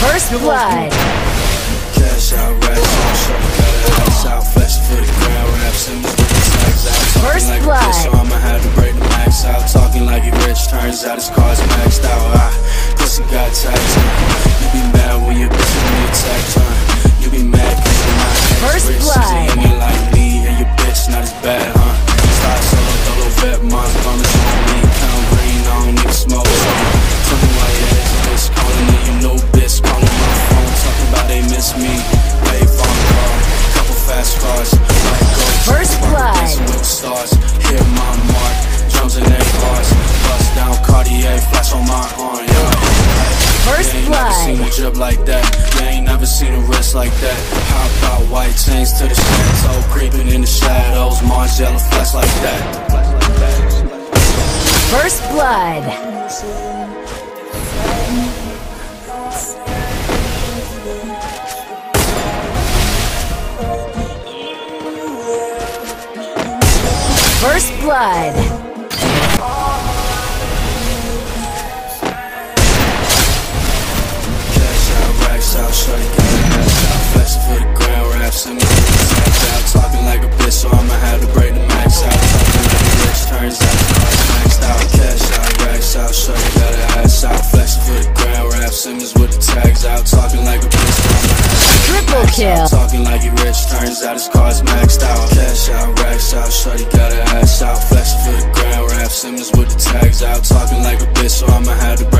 First blood. Cash out, racks on, shorty got her ass out, flexing for the ground, rap symbols with the tags out. First Talking like blood. a bitch, so I'ma have to break the max out. Talking like he rich, turns out his car's maxed out. Pussy got tags on. You be mad when your bitch is me attack time. You be mad cause you're not as First rich. blood. She ain't like me and your bitch not as bad, huh? Start solo, dolo, vet, mom's gonna show me. Pound green, I don't need smoke. Tell me why your ex bitch calling me, you know bitch calling my phone. Talking about they miss me. Wave on car, couple fast cars. Like go, First blood. dancing with the stars. Hit my mark, drums and A bars. Bust down Cartier, flash on my arm, yeah. First You ain't blood. never seen a drip like that. You ain't never seen a wrist like that. Hop out, white chains to the chateau, creeping in the shadows. Mars yellow flesh like that. First blood. First blood. Cash out, racks out, shorty got her ass out, flexing for the ground, rap symbols with the tags out. Talking like a bitch, so I'ma have to break the max out. Talking like a bitch, turns out the car's maxed out. Cash out, racks out, shorty got her ass out, flexing for the ground, rap symbols with the tags out. Talking like a bitch, so I'ma have to break the Triple max kill. out. Talking like he rich, turns out his car's maxed out. Cash out, racks out, shorty got her ass out, flexing for the ground, rap symbols with the tags out. Talking like a bitch, so I'ma have to